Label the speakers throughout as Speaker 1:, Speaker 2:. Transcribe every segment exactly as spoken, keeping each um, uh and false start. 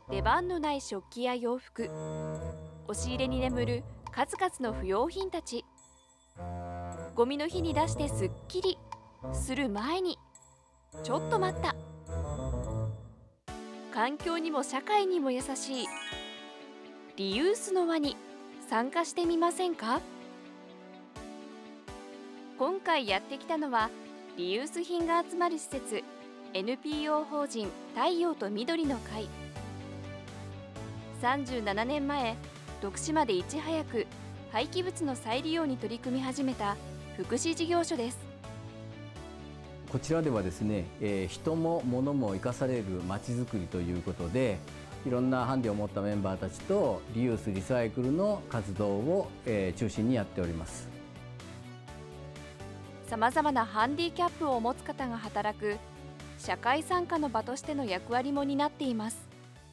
Speaker 1: 出番のない食器や洋服、押し入れに眠る数々の不要品たち。ゴミの日に出してすっきりする前に、ちょっと待った。環境にも社会にも優しいリユースの輪に参加してみませんか？今回やってきたのはリユース品が集まる施設 エヌピーオー 法人太陽と緑の会。さんじゅうななねんまえ、徳島でいち早く廃棄物の再利用に取り組み始めた福祉事業所です。
Speaker 2: こちらではですね、えー、人も物も生かされるまちづくりということで、いろんなハンデを持ったメンバーたちとリユースリサイクルの活動を、えー、中心にやっております。
Speaker 1: さまざまなハンディキャップを持つ方が働く社会参加の場としての役割も担っています。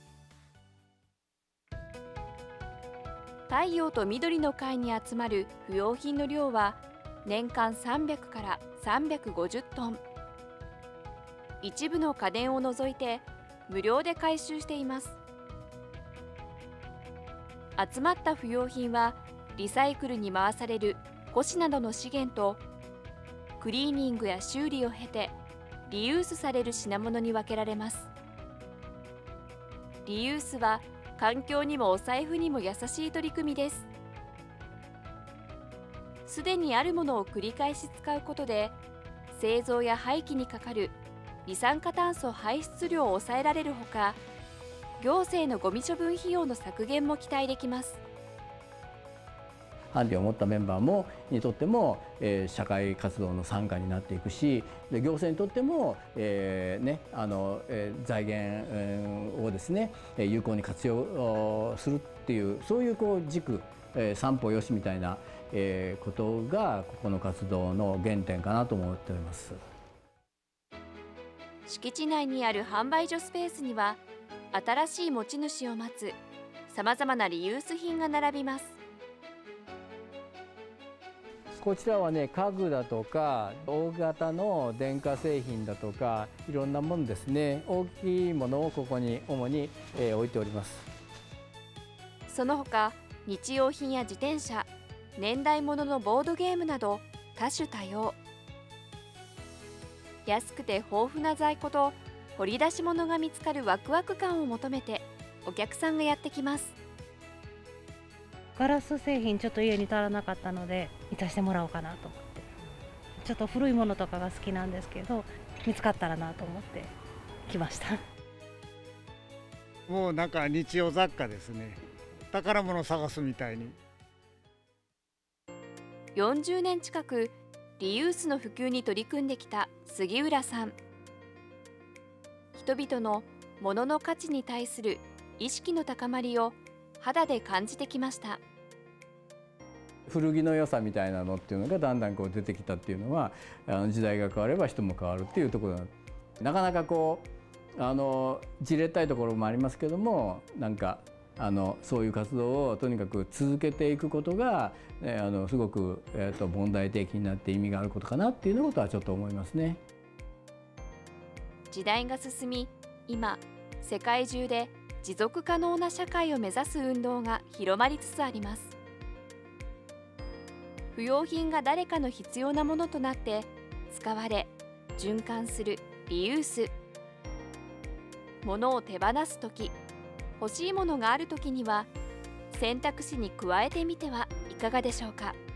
Speaker 1: 太陽と緑の会に集まる不用品の量は年間さんびゃくからさんびゃくごじゅっトン。一部の家電を除いて無料で回収しています。集まった不用品はリサイクルに回される古紙などの資源とクリーニングや修理を経てリユースされる品物に分けられます。リユースは環境にもお財布にも優しい取り組みです。すでにあるものを繰り返し使うことで製造や廃棄にかかる二酸化炭素排出量を抑えられるほか、行政のゴミ処分費用の削減も期待できます。
Speaker 2: ハンデを持ったメンバーもにとっても、えー、社会活動の参加になっていくし、で行政にとっても、えーねあのえー、財源、えー、をですね有効に活用するっていう、そういうこう軸、えー、三歩よしみたいな、えー、ことがここの活動の原点かなと思っております。
Speaker 1: 敷地内にある販売所スペースには新しい持ち主を待つさまざまなリユース品が並びます。
Speaker 2: こちらはね、家具だとか大型の電化製品だとかいろんなものですね、大きいものをここに主に、えー、置いております。
Speaker 1: その他日用品や自転車、年代物のボードゲームなど多種多様。安くて豊富な在庫と掘り出し物が見つかるワクワク感を求めてお客さんがやってきます。
Speaker 3: ガラス製品ちょっと家に足らなかったので満たしてもらおうかなと思って、ちょっと古いものとかが好きなんですけど見つかったらなと思って来ました。
Speaker 4: もうなんか日用雑貨ですね。宝物を探すみたいに。
Speaker 1: よんじゅうねん近くリユースの普及に取り組んできた杉浦さん。人々の物の価値に対する意識の高まりを肌で感じてきました。
Speaker 2: 古着の良さみたいなのっていうのがだんだんこう出てきたっていうのは、あの時代が変われば人も変わるっていうところだ。なかなかこうあのじれったいところもありますけども、なんかあのそういう活動をとにかく続けていくことが、ね、あのすごく、えー、と問題提起になって意味があることかなっていうのことはちょっと思いますね。
Speaker 1: 時代が進み、今世界中で持続可能な社会を目指す運動が広まりつつあります。不用品が誰かの必要なものとなって使われ循環するリユース。物を手放すとき、欲しいものがあるときには選択肢に加えてみてはいかがでしょうか。